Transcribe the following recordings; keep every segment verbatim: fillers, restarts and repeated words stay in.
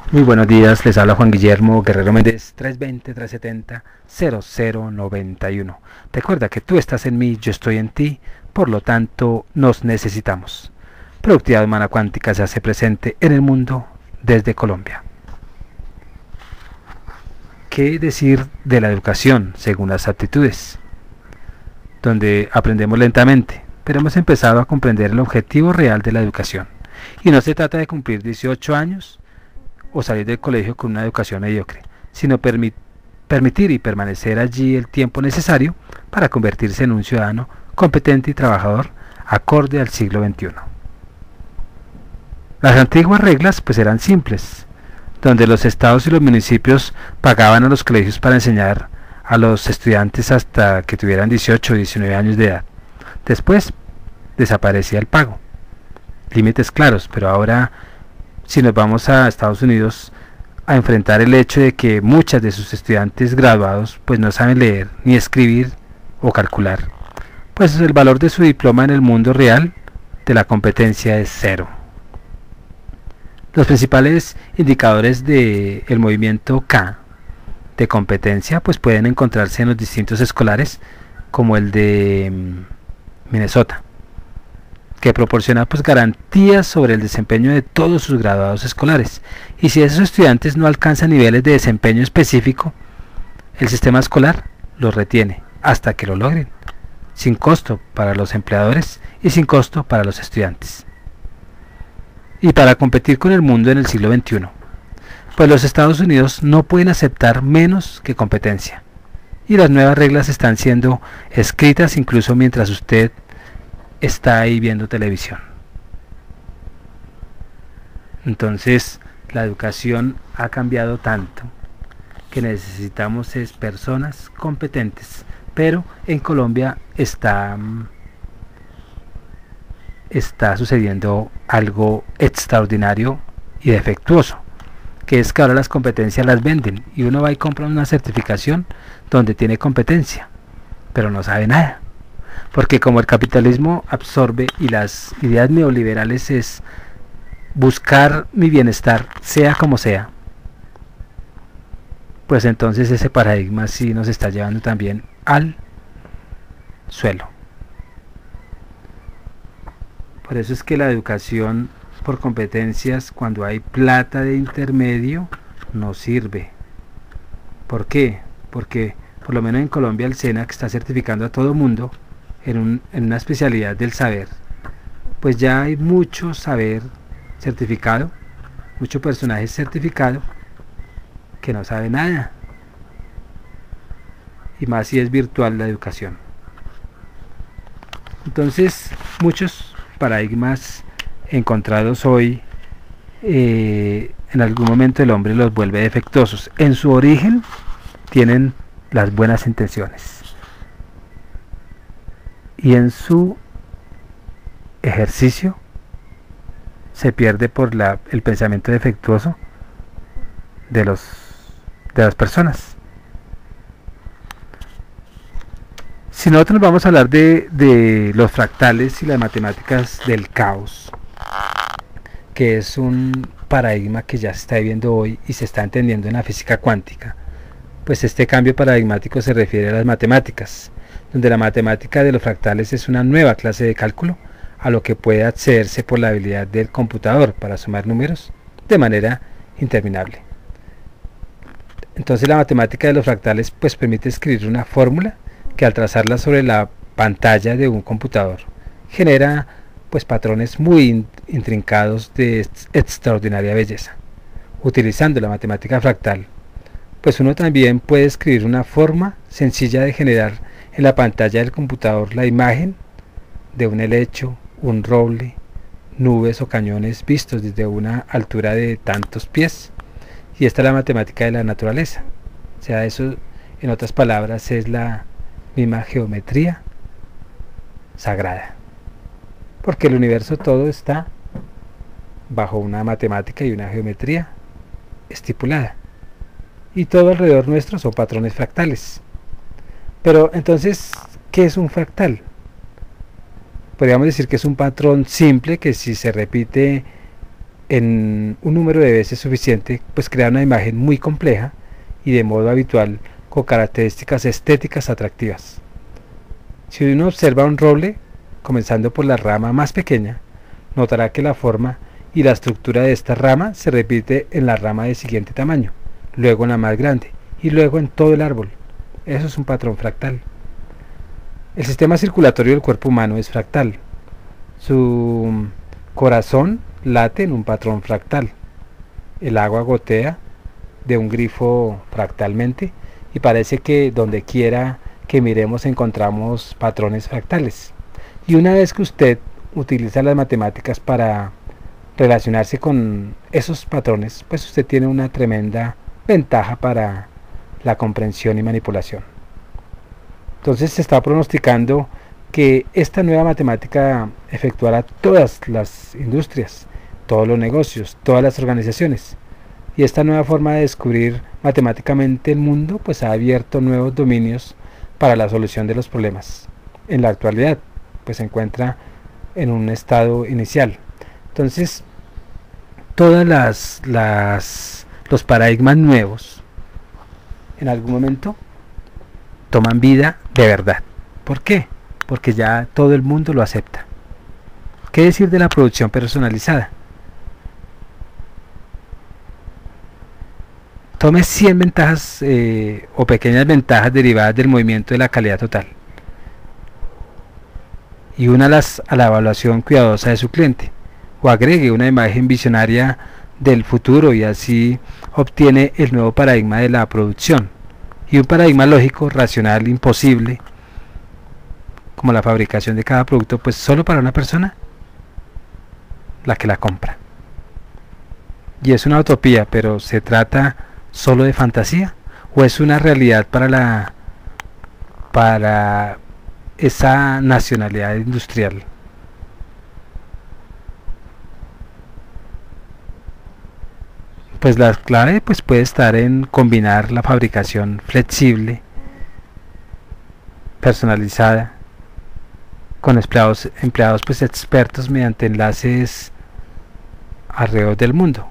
Muy buenos días, les habla Juan Guillermo Guerrero Méndez, tres dos cero, tres siete cero, cero cero nueve uno. Recuerda que tú estás en mí, yo estoy en ti, por lo tanto nos necesitamos. Productividad Humana Cuántica se hace presente en el mundo desde Colombia. ¿Qué decir de la educación según las aptitudes? Donde aprendemos lentamente, pero hemos empezado a comprender el objetivo real de la educación. Y no se trata de cumplir dieciocho años o salir del colegio con una educación mediocre, sino permi permitir y permanecer allí el tiempo necesario para convertirse en un ciudadano competente y trabajador acorde al siglo veintiuno. Las antiguas reglas pues eran simples, donde los estados y los municipios pagaban a los colegios para enseñar a los estudiantes hasta que tuvieran dieciocho o diecinueve años de edad. Después desaparecía el pago. Límites claros, pero ahora si nos vamos a Estados Unidos a enfrentar el hecho de que muchas de sus estudiantes graduados pues no saben leer ni escribir o calcular, pues el valor de su diploma en el mundo real de la competencia es cero. Los principales indicadores del movimiento K de competencia pues pueden encontrarse en los distintos escolares, como el de Minnesota, que proporciona pues garantías sobre el desempeño de todos sus graduados escolares, y si esos estudiantes no alcanzan niveles de desempeño específico, el sistema escolar los retiene hasta que lo logren, sin costo para los empleadores y sin costo para los estudiantes. Y para competir con el mundo en el siglo veintiuno, pues los Estados Unidos no pueden aceptar menos que competencia, y las nuevas reglas están siendo escritas incluso mientras usted está ahí viendo televisión. Entonces la educación ha cambiado tanto que necesitamos es personas competentes, pero en Colombia está está sucediendo algo extraordinario y defectuoso, que es que ahora las competencias las venden y uno va y compra una certificación donde tiene competencia, pero no sabe nada. Porque como el capitalismo absorbe y las ideas neoliberales es buscar mi bienestar, sea como sea, pues entonces ese paradigma sí nos está llevando también al suelo. Por eso es que la educación por competencias, cuando hay plata de intermedio, no sirve. ¿Por qué? Porque por lo menos en Colombia el SENA, que está certificando a todo mundo En, un, en una especialidad del saber, pues ya hay mucho saber certificado, mucho personaje certificado que no sabe nada, y más si es virtual la educación. Entonces muchos paradigmas encontrados hoy eh, en algún momento el hombre los vuelve defectuosos. En su origen tienen las buenas intenciones, y en su ejercicio se pierde por la, el pensamiento defectuoso de, los, de las personas. Si nosotros vamos a hablar de, de los fractales y las matemáticas del caos, que es un paradigma que ya se está viendo hoy y se está entendiendo en la física cuántica, pues este cambio paradigmático se refiere a las matemáticas, donde la matemática de los fractales es una nueva clase de cálculo a lo que puede accederse por la habilidad del computador para sumar números de manera interminable. Entonces la matemática de los fractales pues permite escribir una fórmula que al trazarla sobre la pantalla de un computador genera pues patrones muy intrincados de extraordinaria belleza. Utilizando la matemática fractal, pues uno también puede escribir una forma sencilla de generar en la pantalla del computador la imagen de un helecho, un roble, nubes o cañones vistos desde una altura de tantos pies. Y esta es la matemática de la naturaleza. O sea, eso en otras palabras es la misma geometría sagrada. Porque el universo todo está bajo una matemática y una geometría estipulada. Y todo alrededor nuestro son patrones fractales. Pero entonces, ¿qué es un fractal? Podríamos decir que es un patrón simple que si se repite en un número de veces suficiente, pues crea una imagen muy compleja y de modo habitual con características estéticas atractivas. Si uno observa un roble, comenzando por la rama más pequeña, notará que la forma y la estructura de esta rama se repite en la rama de siguiente tamaño, luego en la más grande y luego en todo el árbol. Eso es un patrón fractal. El sistema circulatorio del cuerpo humano es fractal. Su corazón late en un patrón fractal. El agua gotea de un grifo fractalmente y parece que donde quiera que miremos encontramos patrones fractales. Y una vez que usted utiliza las matemáticas para relacionarse con esos patrones, pues usted tiene una tremenda ventaja para la comprensión y manipulación. Entonces se está pronosticando que esta nueva matemática efectuará todas las industrias, todos los negocios, todas las organizaciones. Y esta nueva forma de descubrir matemáticamente el mundo pues ha abierto nuevos dominios para la solución de los problemas. En la actualidad pues se encuentra en un estado inicial. Entonces todas las, las los paradigmas nuevos en algún momento toman vida de verdad. ¿Por qué? Porque ya todo el mundo lo acepta. ¿Qué decir de la producción personalizada? Tome cien ventajas eh, o pequeñas ventajas derivadas del movimiento de la calidad total y únalas a la evaluación cuidadosa de su cliente, o agregue una imagen visionaria del futuro y así obtiene el nuevo paradigma de la producción y un paradigma lógico, racional, imposible, como la fabricación de cada producto, pues solo para una persona, la que la compra. Y es una utopía, pero ¿se trata solo de fantasía o es una realidad para la para esa nacionalidad industrial? Pues la clave pues puede estar en combinar la fabricación flexible, personalizada, con empleados, empleados pues expertos mediante enlaces alrededor del mundo.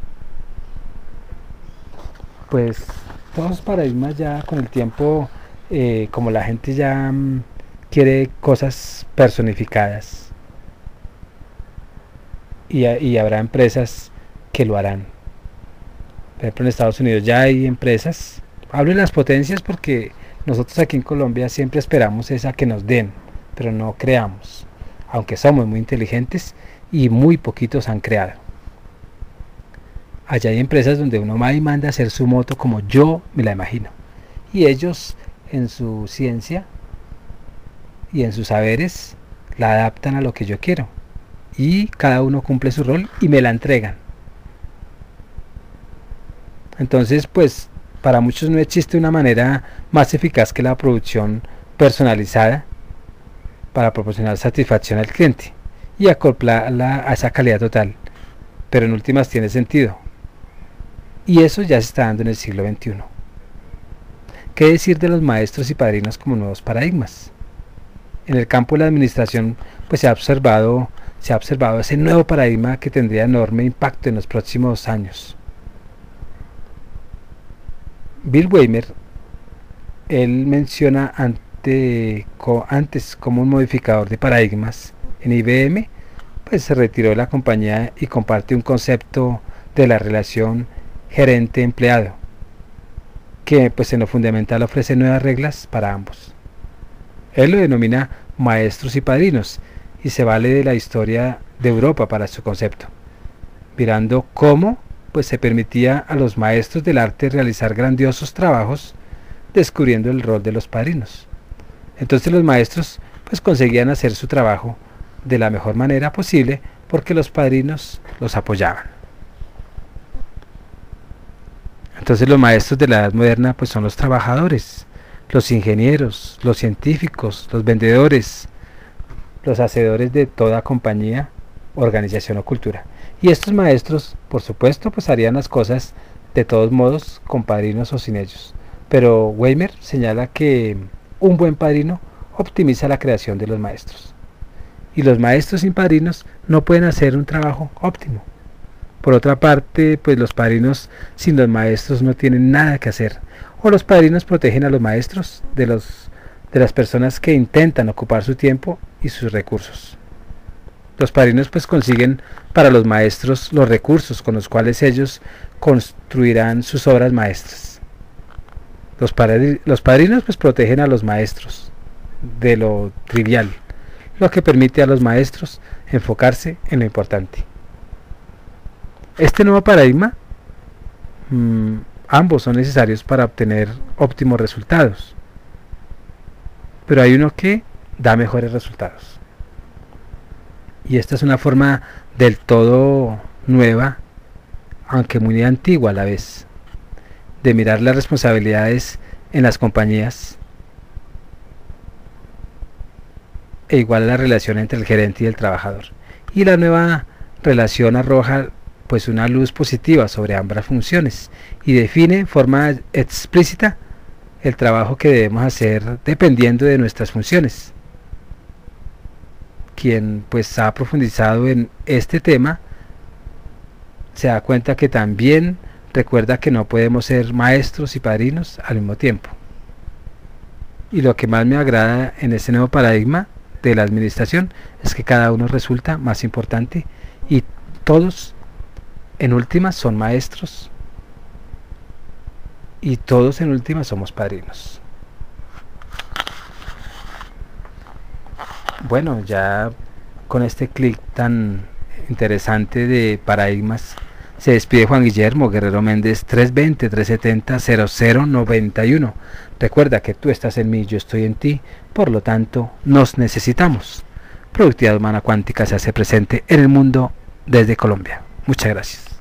Pues todos los paradigmas ya con el tiempo, eh, como la gente ya mm, quiere cosas personificadas, y, y habrá empresas que lo harán. Por ejemplo, en Estados Unidos ya hay empresas, hablo de las potencias porque nosotros aquí en Colombia siempre esperamos es a que nos den, pero no creamos, aunque somos muy inteligentes y muy poquitos han creado. Allá hay empresas donde uno va y manda a hacer su moto como yo me la imagino, y ellos en su ciencia y en sus saberes la adaptan a lo que yo quiero, y cada uno cumple su rol y me la entregan. Entonces pues para muchos no existe una manera más eficaz que la producción personalizada para proporcionar satisfacción al cliente y acoplarla a esa calidad total, pero en últimas tiene sentido, y eso ya se está dando en el siglo veintiuno. ¿Qué decir de los maestros y padrinos como nuevos paradigmas? En el campo de la administración pues se ha observado, se ha observado ese nuevo paradigma que tendría enorme impacto en los próximos años. Bill Weimer, él menciona ante, co, antes como un modificador de paradigmas en I B M, pues se retiró de la compañía y comparte un concepto de la relación gerente-empleado, que pues en lo fundamental ofrece nuevas reglas para ambos. Él lo denomina maestros y padrinos y se vale de la historia de Europa para su concepto, mirando cómo pues se permitía a los maestros del arte realizar grandiosos trabajos, descubriendo el rol de los padrinos. Entonces los maestros pues conseguían hacer su trabajo de la mejor manera posible porque los padrinos los apoyaban. Entonces los maestros de la edad moderna pues son los trabajadores, los ingenieros, los científicos, los vendedores, los hacedores de toda compañía, organización o cultura. Y estos maestros, por supuesto, pues harían las cosas de todos modos, con padrinos o sin ellos. Pero Weimer señala que un buen padrino optimiza la creación de los maestros. Y los maestros sin padrinos no pueden hacer un trabajo óptimo. Por otra parte, pues los padrinos sin los maestros no tienen nada que hacer, o los padrinos protegen a los maestros de, los, de las personas que intentan ocupar su tiempo y sus recursos. Los padrinos pues consiguen para los maestros los recursos con los cuales ellos construirán sus obras maestras. Los, padri los padrinos pues protegen a los maestros de lo trivial, lo que permite a los maestros enfocarse en lo importante. Este nuevo paradigma, mmm, ambos son necesarios para obtener óptimos resultados, pero hay uno que da mejores resultados. Y esta es una forma del todo nueva, aunque muy antigua a la vez, de mirar las responsabilidades en las compañías e igual la relación entre el gerente y el trabajador. Y la nueva relación arroja pues una luz positiva sobre ambas funciones y define en forma explícita el trabajo que debemos hacer dependiendo de nuestras funciones. Quien pues ha profundizado en este tema se da cuenta que también recuerda que no podemos ser maestros y padrinos al mismo tiempo. Y lo que más me agrada en este nuevo paradigma de la administración es que cada uno resulta más importante y todos en última son maestros y todos en última somos padrinos. Bueno, ya con este clic tan interesante de paradigmas se despide Juan Guillermo Guerrero Méndez. Tres veinte, trescientos setenta, cero cero noventa y uno. Recuerda que tú estás en mí, yo estoy en ti, por lo tanto nos necesitamos. Productividad Humana Cuántica se hace presente en el mundo desde Colombia. Muchas gracias.